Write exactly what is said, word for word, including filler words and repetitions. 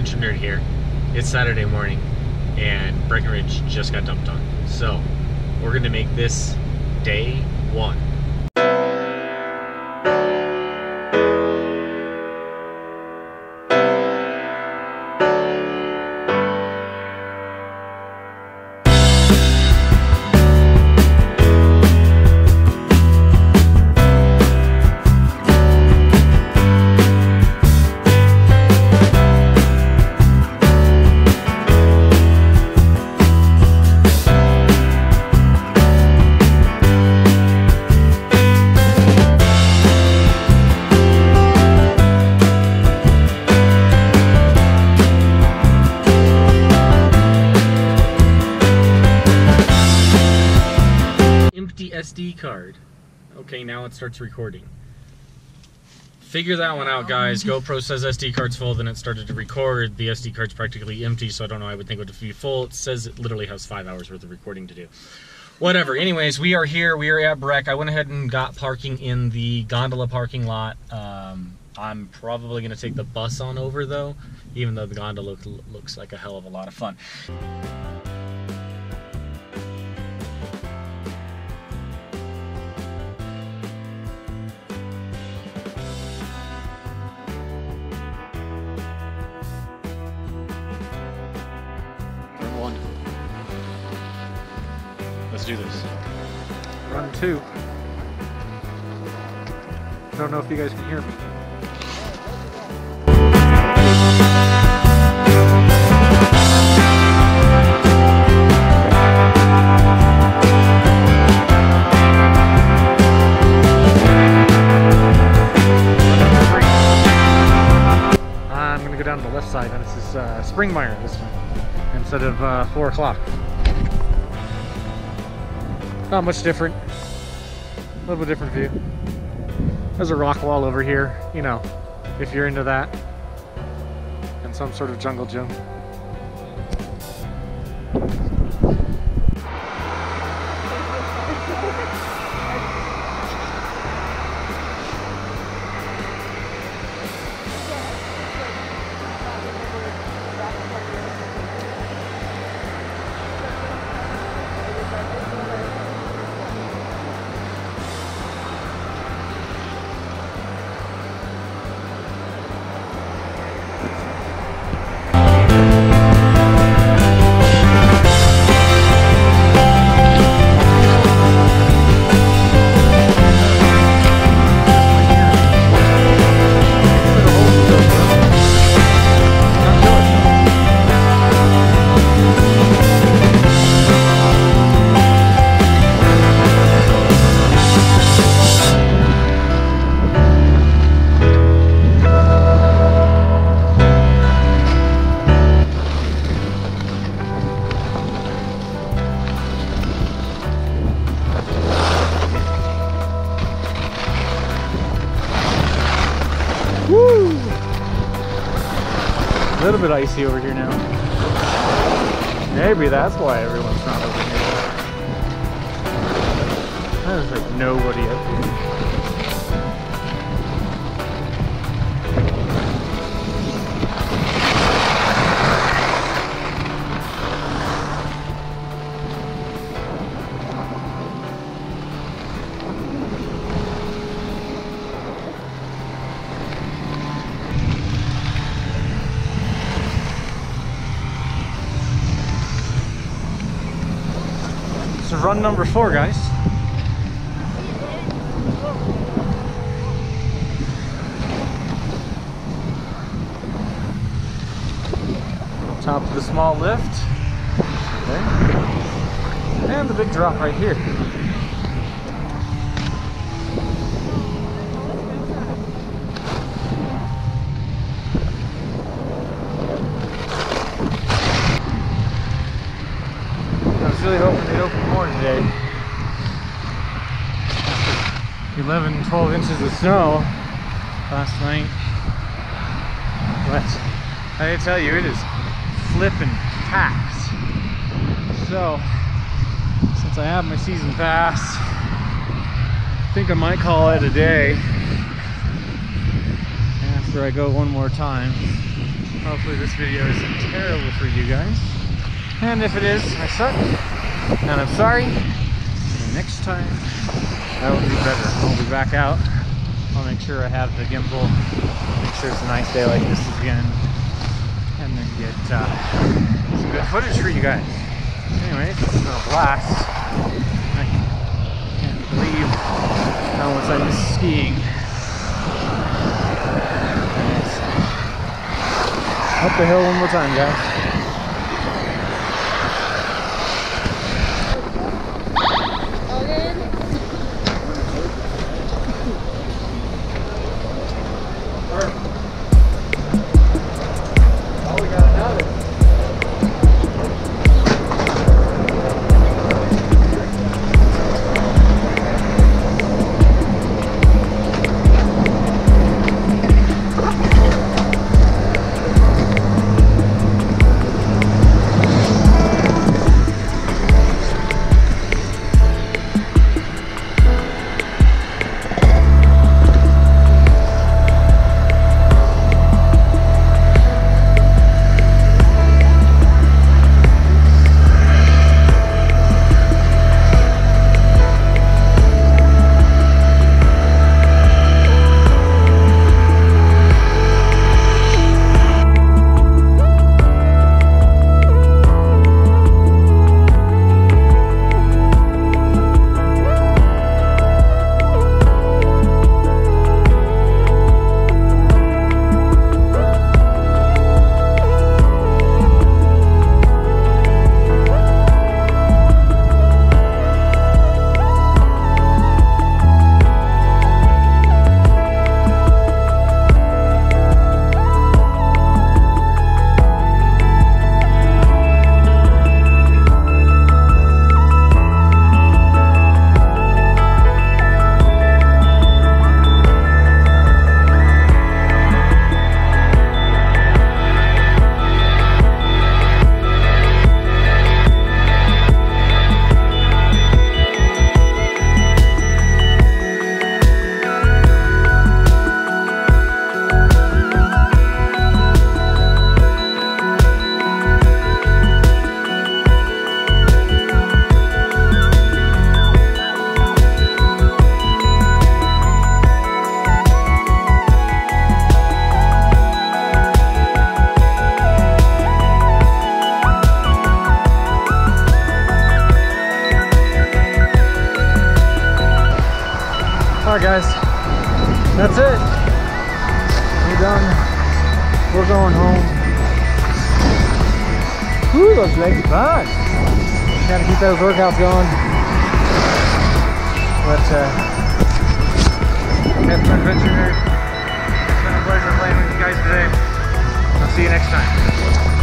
adventure nerd here. It's Saturday morning, and Breckenridge just got dumped on. So, we're gonna make this day one. S D card. Okay, now it starts recording. Figure that one out, guys. GoPro says S D card's full, then it started to record. The S D card's practically empty, so I don't know. I would think it would be full. It says it literally has five hours worth of recording to do. Whatever. Anyways, we are here. We are at Breck. I went ahead and got parking in the gondola parking lot. Um, I'm probably going to take the bus on over, though, even though the gondola look, looks like a hell of a lot of fun. Let's do this. Run two. Don't know if you guys can hear me. I'm gonna go down to the left side, and this is uh, Springmire this time instead of uh, four o'clock. Not much different. A little bit different view. There's a rock wall over here, you know, if you're into that. And some sort of jungle gym. Woo! A little bit icy over here now. Maybe that's why everyone's not over here. There's like nobody up here. This is run number four, guys. Top of the small lift. Okay. And the big drop right here. Really hoping they open more today. eleven, twelve inches of snow last night. But I tell you, it is flipping packed. So, since I have my season pass, I think I might call it a day after I go one more time. Hopefully this video isn't terrible for you guys. And if it is, I suck. And I'm sorry. And next time, I will do better. I'll be back out. I'll make sure I have the gimbal. Make sure it's a nice day like this again. And then get uh, some good footage for you guys. Anyways, this has been a blast. I can't believe how much I miss skiing. Anyways, up the hill one more time, guys. Alright guys, that's it. We're done. We're going home. Whew, those legs are bad. Gotta keep those workouts going. But uh that's my adventure here. It's been a pleasure playing with you guys today. I'll see you next time.